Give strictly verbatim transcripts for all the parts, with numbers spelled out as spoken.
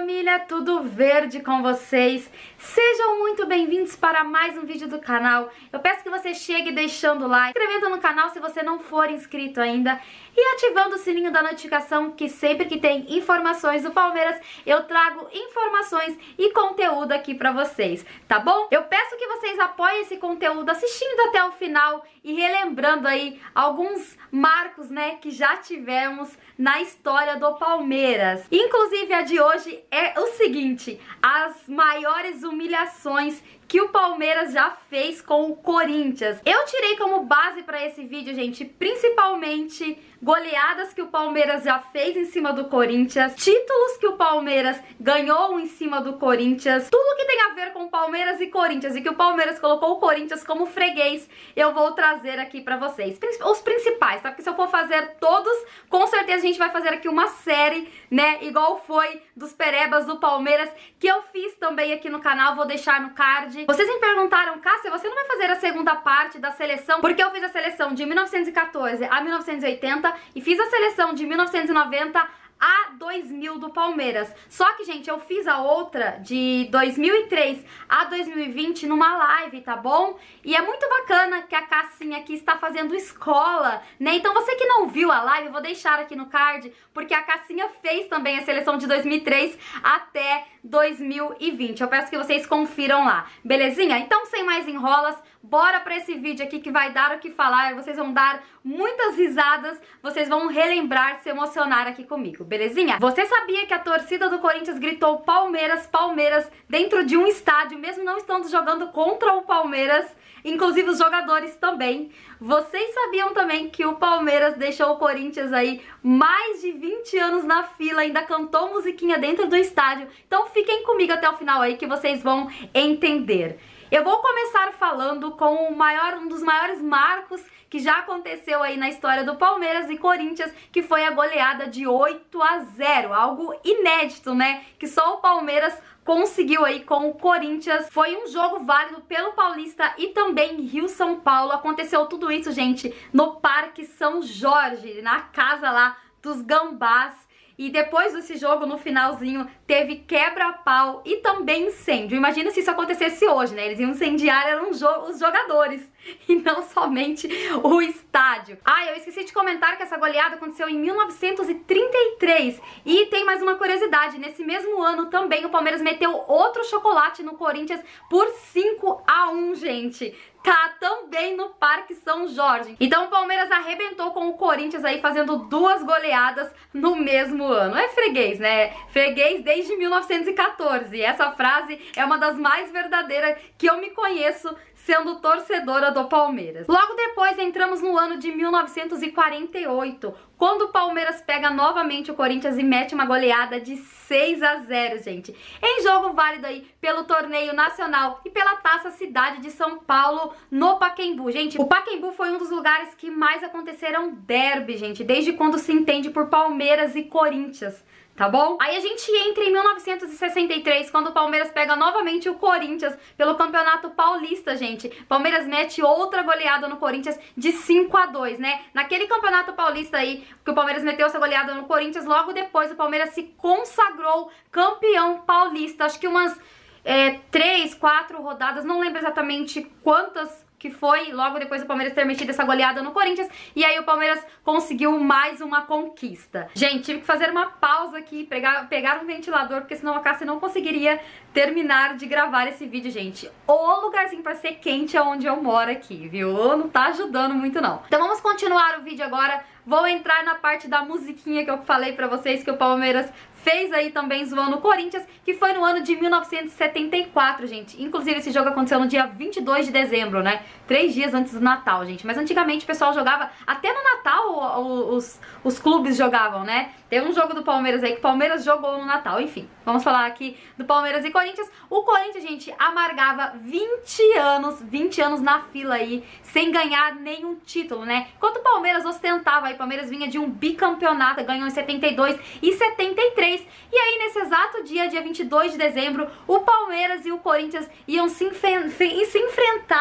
família, tudo verde com vocês? Sejam muito bem-vindos para mais um vídeo do canal. Eu peço que você chegue deixando o like, inscrevendo no canal se você não for inscrito ainda e ativando o sininho da notificação, que sempre que tem informações do Palmeiras eu trago informações e conteúdo aqui pra vocês, tá bom? Eu peço que vocês apoiem esse conteúdo assistindo até o final e relembrando aí alguns marcos, né, que já tivemos na história do Palmeiras. Inclusive a de hoje é o seguinte: as maiores humilhações que o Palmeiras já fez com o Corinthians. Eu tirei como base para esse vídeo, gente, principalmente goleadas que o Palmeiras já fez em cima do Corinthians, títulos que o Palmeiras ganhou em cima do Corinthians, tudo que tem a ver com Palmeiras e Corinthians e que o Palmeiras colocou o Corinthians como freguês, eu vou trazer aqui pra vocês. Os principais, tá? Porque se eu for fazer todos, com certeza a gente vai fazer aqui uma série, né? Igual foi dos perebas do Palmeiras, que eu fiz também aqui no canal, vou deixar no card. Vocês me perguntaram, Cássia, você não vai fazer a segunda parte da seleção? Porque eu fiz a seleção de mil novecentos e quatorze a mil novecentos e oitenta e fiz a seleção de mil novecentos e noventa a dois mil do Palmeiras. Só que, gente, eu fiz a outra de dois mil e três a dois mil e vinte numa live, tá bom? E é muito bacana que a Cassinha aqui está fazendo escola, né? Então você que não viu a live, eu vou deixar aqui no card, porque a Cassinha fez também a seleção de dois mil e três até dois mil e vinte. Eu peço que vocês confiram lá, belezinha? Então, sem mais enrolas, bora pra esse vídeo aqui que vai dar o que falar. Vocês vão dar muitas risadas, vocês vão relembrar, se emocionar aqui comigo, belezinha? Você sabia que a torcida do Corinthians gritou Palmeiras, Palmeiras dentro de um estádio, mesmo não estando jogando contra o Palmeiras? Inclusive os jogadores também. Vocês sabiam também que o Palmeiras deixou o Corinthians aí mais de vinte anos na fila, ainda cantou musiquinha dentro do estádio? Então fiquem comigo até o final aí que vocês vão entender. Eu vou começar falando com o maior, um dos maiores marcos que já aconteceu aí na história do Palmeiras e Corinthians, que foi a goleada de oito a zero, algo inédito, né? Que só o Palmeiras conseguiu aí com o Corinthians. Foi um jogo válido pelo Paulista e também Rio-São Paulo. Aconteceu tudo isso, gente, no Parque São Jorge, na casa lá dos Gambás. E depois desse jogo, no finalzinho, teve quebra-pau e também incêndio. Imagina se isso acontecesse hoje, né? Eles iam incendiar eram os jogadores e não somente o estádio. Ah, eu esqueci de comentar que essa goleada aconteceu em mil novecentos e trinta e três. E tem mais uma curiosidade, nesse mesmo ano também o Palmeiras meteu outro chocolate no Corinthians por cinco a um, gente. Tá também no Parque São Jorge. Então o Palmeiras arrebentou com o Corinthians aí, fazendo duas goleadas no mesmo ano. É freguês, né? Freguês desde mil novecentos e quatorze. Essa frase é uma das mais verdadeiras que eu me conheço sendo torcedora do Palmeiras. Logo depois entramos no ano de mil novecentos e quarenta e oito, quando o Palmeiras pega novamente o Corinthians e mete uma goleada de seis a zero, gente. Em jogo válido aí pelo torneio nacional e pela Taça Cidade de São Paulo no Pacaembu. Gente, o Pacaembu foi um dos lugares que mais aconteceram derby, gente, desde quando se entende por Palmeiras e Corinthians. Tá bom? Aí a gente entra em mil novecentos e sessenta e três, quando o Palmeiras pega novamente o Corinthians pelo Campeonato Paulista, gente. Palmeiras mete outra goleada no Corinthians de cinco a dois, né? Naquele Campeonato Paulista aí, que o Palmeiras meteu essa goleada no Corinthians, logo depois o Palmeiras se consagrou campeão paulista. Acho que umas é, três, quatro rodadas, não lembro exatamente quantas que foi logo depois do Palmeiras ter metido essa goleada no Corinthians, e aí o Palmeiras conseguiu mais uma conquista. Gente, tive que fazer uma pausa aqui, pegar, pegar um ventilador, porque senão a Cássia não conseguiria terminar de gravar esse vídeo, gente. O lugarzinho pra ser quente é onde eu moro aqui, viu? Não tá ajudando muito, não. Então vamos continuar o vídeo agora. Vou entrar na parte da musiquinha que eu falei pra vocês que o Palmeiras fez aí também zoando o Corinthians, que foi no ano de mil novecentos e setenta e quatro, gente. Inclusive esse jogo aconteceu no dia vinte e dois de dezembro, né? Três dias antes do Natal, gente. Mas antigamente o pessoal jogava, até no Natal os, os clubes jogavam, né? Teve um jogo do Palmeiras aí que o Palmeiras jogou no Natal. Enfim, vamos falar aqui do Palmeiras e Corinthians. O Corinthians, gente, amargava vinte anos, vinte anos na fila aí, sem ganhar nenhum título, né? Enquanto o Palmeiras ostentava aí, o Palmeiras vinha de um bicampeonato, ganhou em setenta e dois e setenta e três. E aí, nesse exato dia, dia vinte e dois de dezembro, o Palmeiras e o Corinthians iam se, se enfrentar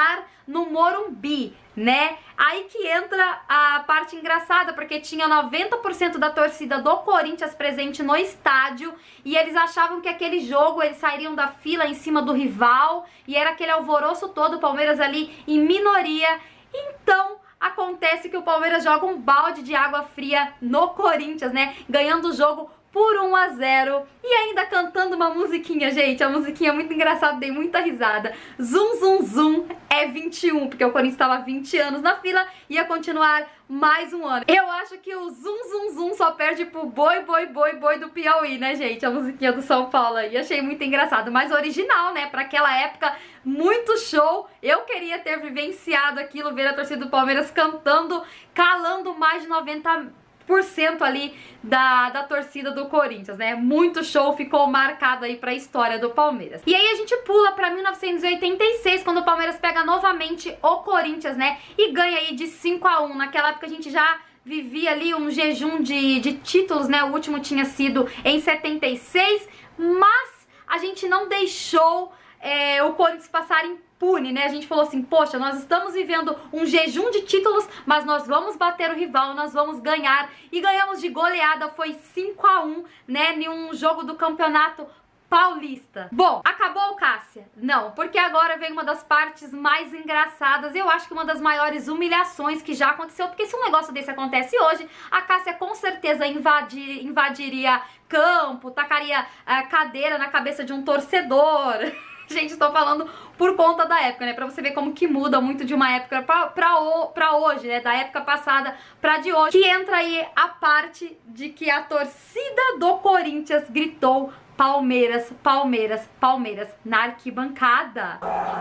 no Morumbi, né? Aí que entra a parte engraçada, porque tinha noventa por cento da torcida do Corinthians presente no estádio e eles achavam que aquele jogo eles sairiam da fila em cima do rival e era aquele alvoroço todo, o Palmeiras ali em minoria. Então acontece que o Palmeiras joga um balde de água fria no Corinthians, né? Ganhando o jogo por um a zero e ainda cantando uma musiquinha, gente, a musiquinha é muito engraçada, dei muita risada. Zum, zum, zum é vinte e um, porque o Corinthians estava vinte anos na fila e ia continuar mais um ano. Eu acho que o zum, zum, zum só perde pro boi, boi, boi, boi do Piauí, né, gente? A musiquinha do São Paulo aí, achei muito engraçado, mas original, né, pra aquela época, muito show. Eu queria ter vivenciado aquilo, ver a torcida do Palmeiras cantando, calando mais de noventa por cento ali da, da torcida do Corinthians, né? Muito show, ficou marcado aí pra história do Palmeiras. E aí a gente pula pra mil novecentos e oitenta e seis, quando o Palmeiras pega novamente o Corinthians, né? E ganha aí de cinco a um. Naquela época a gente já vivia ali um jejum de, de títulos, né? O último tinha sido em setenta e seis, mas a gente não deixou é, o Corinthians passar impune, né? A gente falou assim, poxa, nós estamos vivendo um jejum de títulos, mas nós vamos bater o rival, nós vamos ganhar. E ganhamos de goleada, foi cinco a um, né? Em um jogo do Campeonato Paulista. Bom, acabou, Cássia? Não, porque agora vem uma das partes mais engraçadas, eu acho que uma das maiores humilhações que já aconteceu, porque se um negócio desse acontece hoje, a Cássia com certeza invadir, invadiria campo, tacaria uh, cadeira na cabeça de um torcedor. Gente, estou falando por conta da época, né? Pra você ver como que muda muito de uma época pra, pra, o, pra hoje, né? Da época passada pra de hoje. Que entra aí a parte de que a torcida do Corinthians gritou Palmeiras, Palmeiras, Palmeiras na arquibancada.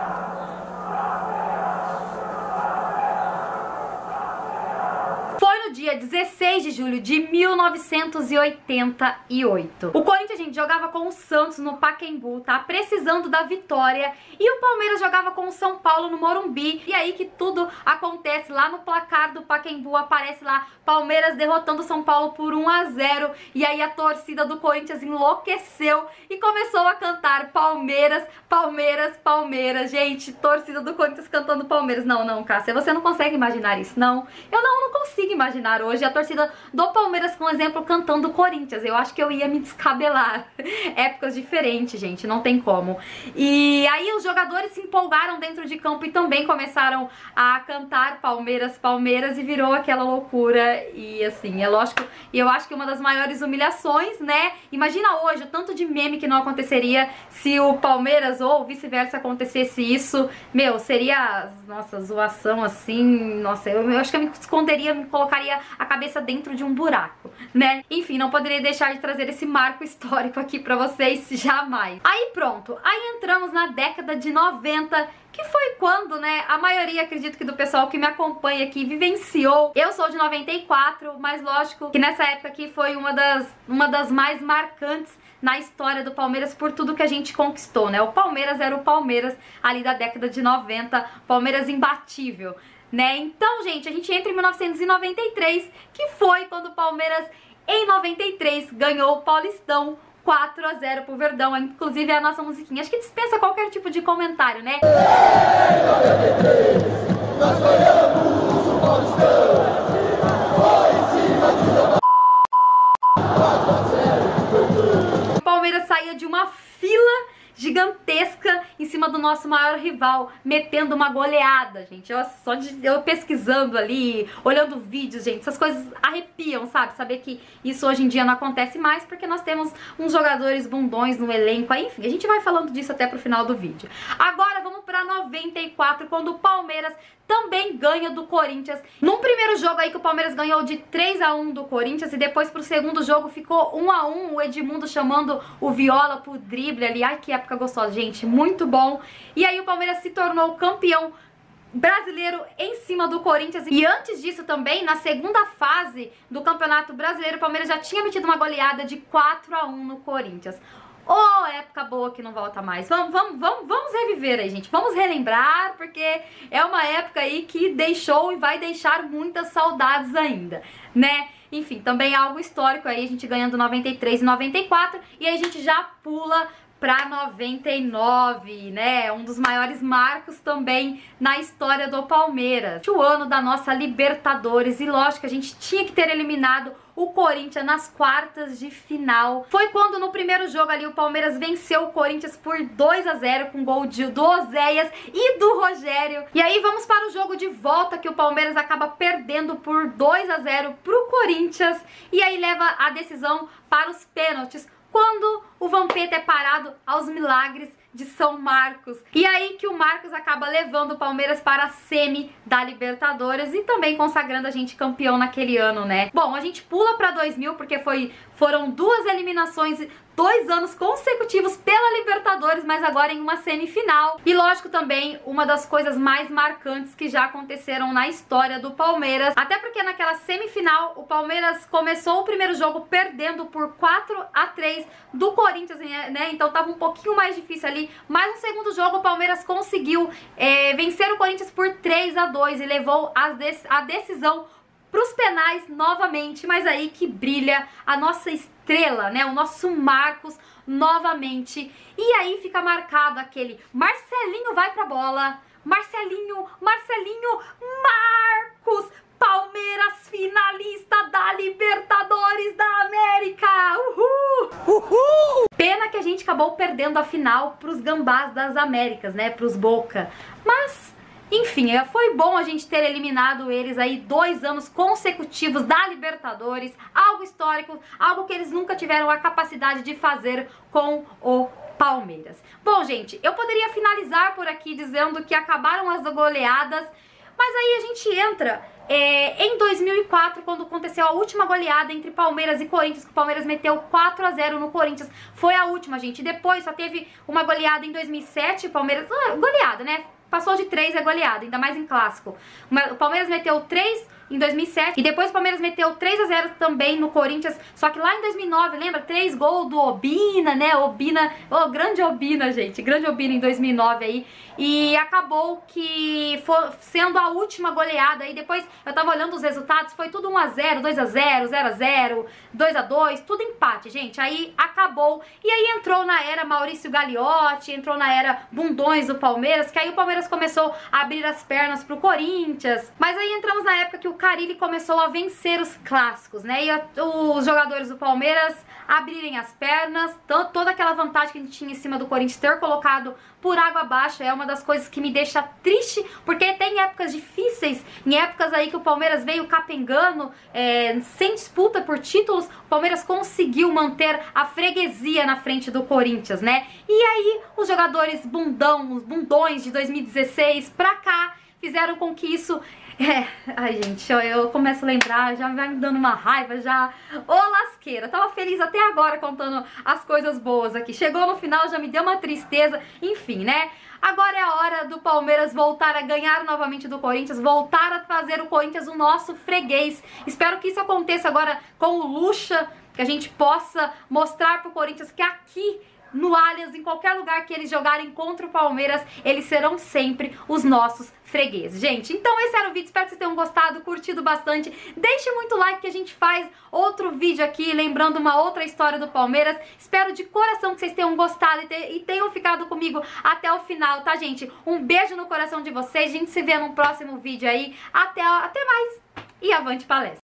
Foi no dia dezesseis de julho de mil novecentos e oitenta e oito. O Corinthians, gente, jogava com o Santos no Pacaembu, tá? Precisando da vitória. E o Palmeiras jogava com o São Paulo no Morumbi. E aí que tudo acontece lá no placar do Pacaembu. Aparece lá Palmeiras derrotando o São Paulo por um a zero. E aí a torcida do Corinthians enlouqueceu e começou a cantar Palmeiras, Palmeiras, Palmeiras. Gente, torcida do Corinthians cantando Palmeiras. Não, não, Cássia, você não consegue imaginar isso, não. Eu não, não consigo imaginar hoje a torcida do Palmeiras, com exemplo, cantando Corinthians. Eu acho que eu ia me descabelar. Épocas diferentes, gente, não tem como. E aí os jogadores se empolgaram dentro de campo e também começaram a cantar Palmeiras, Palmeiras, e virou aquela loucura. E assim, é lógico, e eu acho que uma das maiores humilhações, né? Imagina hoje o tanto de meme que não aconteceria se o Palmeiras ou vice-versa acontecesse isso. Meu, seria, nossa, zoação assim, nossa, eu, eu acho que eu me esconderia, me colocaria a cabeça dentro de um buraco, né? Enfim, não poderia deixar de trazer esse marco histórico aqui pra vocês, jamais. Aí pronto, aí entramos na década de noventa, que foi quando, né, a maioria, acredito que do pessoal que me acompanha aqui, vivenciou. Eu sou de noventa e quatro, mas lógico que nessa época aqui foi uma das, uma das mais marcantes na história do Palmeiras por tudo que a gente conquistou, né? O Palmeiras era o Palmeiras ali da década de noventa, Palmeiras imbatível, né? Então, gente, a gente entra em mil novecentos e noventa e três, que foi quando o Palmeiras, em noventa e três, ganhou o Paulistão quatro a zero pro Verdão. Inclusive é a nossa musiquinha, acho que dispensa qualquer tipo de comentário, né? Em noventa e três, nós ganhamos o Paulistão, foi em cima de quatro a zero. O Palmeiras saía de uma fila gigantesca em cima do nosso maior rival, metendo uma goleada, gente. Eu, só de eu pesquisando ali, olhando vídeos, gente, essas coisas arrepiam, sabe? Saber que isso hoje em dia não acontece mais, porque nós temos uns jogadores bundões no elenco, aí, enfim, a gente vai falando disso até pro final do vídeo. Agora vamos pra noventa e quatro, quando o Palmeiras também ganha do Corinthians. Num primeiro jogo aí que o Palmeiras ganhou de três a um do Corinthians, e depois pro segundo jogo ficou um a um, o Edmundo chamando o Viola pro drible ali. Ai, que época gostosa, gente, muito bom. E aí o Palmeiras se tornou campeão brasileiro em cima do Corinthians. E antes disso também, na segunda fase do Campeonato Brasileiro, o Palmeiras já tinha metido uma goleada de quatro a um no Corinthians. Oh, época boa que não volta mais. Vamos, vamos, vamos, vamos reviver aí, gente. Vamos relembrar, porque é uma época aí que deixou e vai deixar muitas saudades ainda, né? Enfim, também é algo histórico aí, a gente ganhando noventa e três e noventa e quatro. E aí a gente já pula para noventa e nove, né? Um dos maiores marcos também na história do Palmeiras. O ano da nossa Libertadores, e lógico, a gente tinha que ter eliminado o Corinthians nas quartas de final. Foi quando no primeiro jogo ali o Palmeiras venceu o Corinthians por dois a zero com gol de, do Oséias e do Rogério. E aí vamos para o jogo de volta, que o Palmeiras acaba perdendo por dois a zero pro Corinthians, e aí leva a decisão para os pênaltis, quando o Vampeta é parado aos milagres de São Marcos. E aí que o Marcos acaba levando o Palmeiras para a semi da Libertadores e também consagrando a gente campeão naquele ano, né? Bom, a gente pula para dois mil porque foi, foram duas eliminações, dois anos consecutivos pela Libertadores, mas agora em uma semifinal. E lógico também uma das coisas mais marcantes que já aconteceram na história do Palmeiras, até porque naquela semifinal o Palmeiras começou o primeiro jogo perdendo por quatro a três do Corinthians, né? Então tava um pouquinho mais difícil ali, mas no segundo jogo o Palmeiras conseguiu é, vencer o Corinthians por três a dois e levou as de a decisão pros penais novamente, mas aí que brilha a nossa estrela, né? O nosso Marcos novamente. E aí fica marcado aquele Marcelinho vai pra bola, Marcelinho, Marcelinho, Marcos, Palmeiras finalista da Libertadores da América! Uhul! Uhul! Pena que a gente acabou perdendo a final pros Gambás das Américas, né? Pros Boca. Mas enfim, foi bom a gente ter eliminado eles aí dois anos consecutivos da Libertadores, algo histórico, algo que eles nunca tiveram a capacidade de fazer com o Palmeiras. Bom, gente, eu poderia finalizar por aqui dizendo que acabaram as goleadas, mas aí a gente entra é, em dois mil e quatro, quando aconteceu a última goleada entre Palmeiras e Corinthians, que o Palmeiras meteu quatro a zero no Corinthians. Foi a última, gente. Depois só teve uma goleada em dois mil e sete, Palmeiras... Ah, goleada, né? Passou de três é goleada, ainda mais em clássico. O Palmeiras meteu três em dois mil e sete e depois o Palmeiras meteu três a zero também no Corinthians, só que lá em dois mil e nove, lembra? três gols do Obina, né? Obina, oh, grande Obina, gente, grande Obina em dois mil e nove aí. E acabou que foi sendo a última goleada aí. Depois eu tava olhando os resultados, foi tudo um a zero, dois a zero, zero a zero, dois a dois, tudo empate, gente. Aí acabou. E aí entrou na era Maurício Gagliotti, entrou na era Bundões do Palmeiras, que aí o Palmeiras começou a abrir as pernas pro Corinthians. Mas aí entramos na época que o Carille começou a vencer os clássicos, né? E a, os jogadores do Palmeiras abrirem as pernas, toda aquela vantagem que a gente tinha em cima do Corinthians ter colocado por água abaixo é uma das coisas que me deixa triste, porque tem épocas difíceis, em épocas aí que o Palmeiras veio capengando, é, sem disputa por títulos, o Palmeiras conseguiu manter a freguesia na frente do Corinthians, né? E aí os jogadores bundão, os bundões de dois mil e dezesseis pra cá fizeram com que isso... É, ai gente, eu, eu começo a lembrar, já vai me dando uma raiva, já, ô lasqueira, tava feliz até agora contando as coisas boas aqui, chegou no final, já me deu uma tristeza, enfim, né? Agora é a hora do Palmeiras voltar a ganhar novamente do Corinthians, voltar a fazer o Corinthians o nosso freguês. Espero que isso aconteça agora com o Lucha, que a gente possa mostrar pro Corinthians que aqui no Allianz, em qualquer lugar que eles jogarem contra o Palmeiras, eles serão sempre os nossos fregueses. Gente, então esse era o vídeo, espero que vocês tenham gostado, curtido bastante. Deixe muito like que a gente faz outro vídeo aqui, lembrando uma outra história do Palmeiras. Espero de coração que vocês tenham gostado e, te, e tenham ficado comigo até o final, tá, gente? Um beijo no coração de vocês, a gente se vê num próximo vídeo aí. Até, até mais e avante palestra!